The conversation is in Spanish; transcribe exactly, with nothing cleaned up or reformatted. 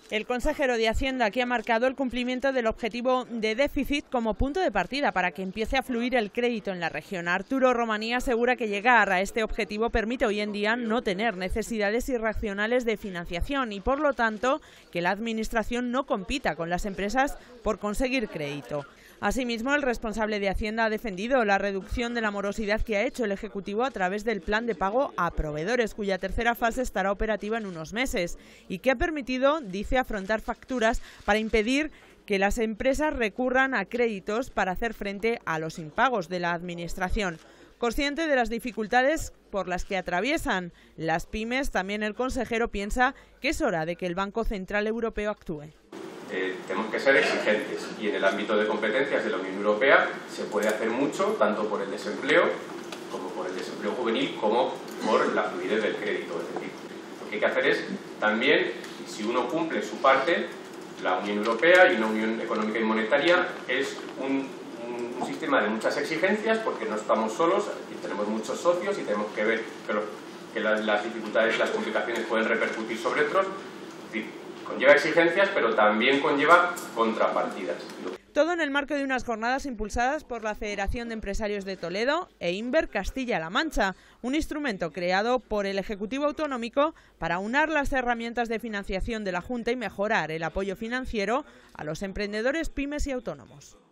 El consejero de Hacienda aquí ha marcado el cumplimiento del objetivo de déficit como punto de partida para que empiece a fluir el crédito en la región. Arturo Romaní asegura que llegar a este objetivo permite hoy en día no tener necesidades irracionales de financiación y, por lo tanto, que la Administración no compita con las empresas por conseguir crédito. Asimismo, el responsable de Hacienda ha defendido la reducción de la morosidad que ha hecho el Ejecutivo a través del plan de pago a proveedores, cuya tercera fase estará operativa en unos meses y que ha permitido, dice, afrontar facturas para impedir que las empresas recurran a créditos para hacer frente a los impagos de la Administración. Consciente de las dificultades por las que atraviesan las pymes, también el consejero piensa que es hora de que el Banco Central Europeo actúe. Eh, tenemos que ser exigentes y en el ámbito de competencias de la Unión Europea se puede hacer mucho, tanto por el desempleo como por el desempleo juvenil como por la fluidez del crédito. Es decir, lo que hay que hacer es también, si uno cumple su parte, la Unión Europea y una Unión Económica y Monetaria es un, un, un sistema de muchas exigencias porque no estamos solos y tenemos muchos socios y tenemos que ver que, lo, que las, las dificultades, las complicaciones pueden repercutir sobre otros. Es decir, conlleva exigencias, pero también conlleva contrapartidas. Todo en el marco de unas jornadas impulsadas por la Federación de Empresarios de Toledo e Inver Castilla-La Mancha, un instrumento creado por el Ejecutivo Autonómico para unar las herramientas de financiación de la Junta y mejorar el apoyo financiero a los emprendedores, pymes y autónomos.